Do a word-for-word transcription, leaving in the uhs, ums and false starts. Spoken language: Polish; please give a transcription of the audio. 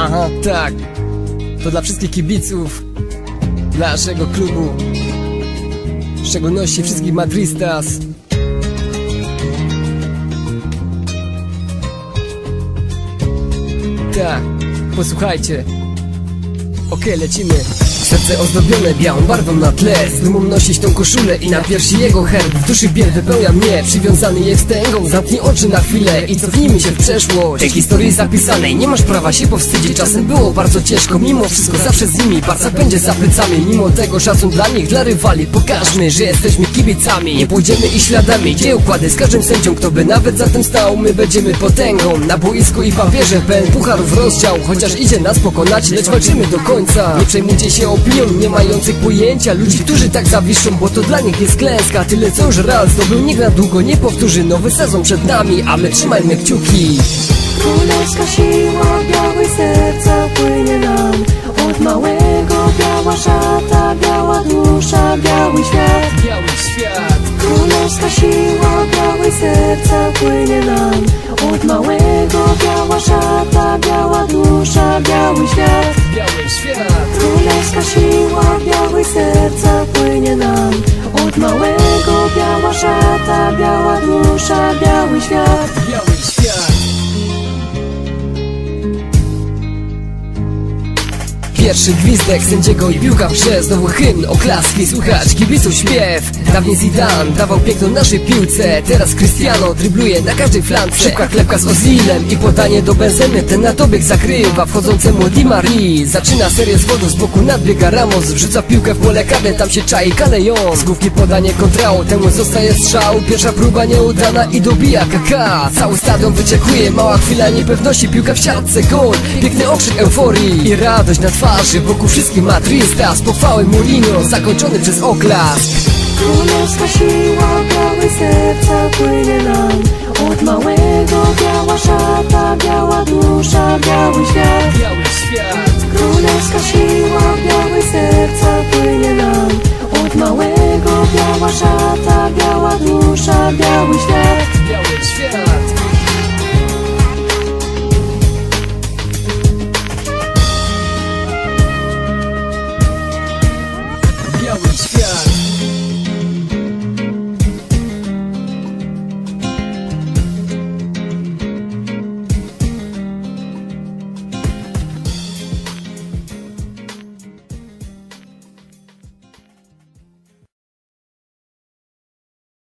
Aha, tak. To dla wszystkich kibiców, dla naszego klubu, w szczególności wszystkich Madristas. Tak, posłuchajcie. Okej, lecimy. Serce ozdobione białą barwą na tle, z dumą nosić tą koszulę i na piersi jego herb. W duszy biel wypełnia mnie, przywiązany jest wstęgą. Zamknij oczy na chwilę i cofnijmy się w przeszłość. Tej historii zapisanej nie masz prawa się powstydzić. Czasem było bardzo ciężko, mimo wszystko zawsze z nimi. Barca będzie za plecami, mimo tego szacun dla nich, dla rywali. Pokażmy, że jesteśmy kibicami. Nie pójdziemy ich śladami, gdzie układy z każdym sędzią. Kto by nawet za tym stał, my będziemy potęgą. Na boisku i papierze pełen pucharów rozdział. Chociaż idzie nas pokonać, lecz walczymy do końca. Nie przejmujcie się opinią nie mających pojęcia ludzi, którzy tak zawiszą, bo to dla nich jest klęska. Tyle co już raz zdobył, nikt na długo nie powtórzy. Nowy sezon przed nami, a my trzymajmy kciuki. Królewska siła białej serca płynie nam. Od małego biała szata, biała dusza, biały świat. Biały świat. Królewska siła białej serca płynie nam. Od małego biała szata, biała dusza, biały świat. Biały świat. Królewska siła białej serca płynie nam. Od małego biała szata, biała dusza, biały świat. Biały świat. Pierwszy gwizdek sędziego i piłka w grze. Znowu hymn, oklaski, słychać kibiców śpiew. Dawniej Zidane dawał piękno naszej piłce. Teraz Cristiano drybluje na każdej flance. Szybka klepka z Ozilem i podanie do Benzemy. Ten na dobieg zakrywa wchodzącemu Di Marii. Zaczyna serię z wodą, z boku nadbiega Ramos. Wrzuca piłkę w pole karne, tam się czai Kalejon. Z główki podanie kontrał, temu zostaje strzał. Pierwsza próba nieudana i dobija Kaká. Cały stadion wyczekuje, mała chwila niepewności. Piłka w siatce, gol, piękny okrzyk euforii i radość na twarzy. Wokół wszystkich Madristas, pochwały Mourinho, zakończony przez oklask. Królewska siła białej serca płynie nam. Od małego biała szata, biała dusza, biały świat. Biały świat. Królewska siła białej serca płynie nam. Od małego biała szata, biała dusza, biały świat.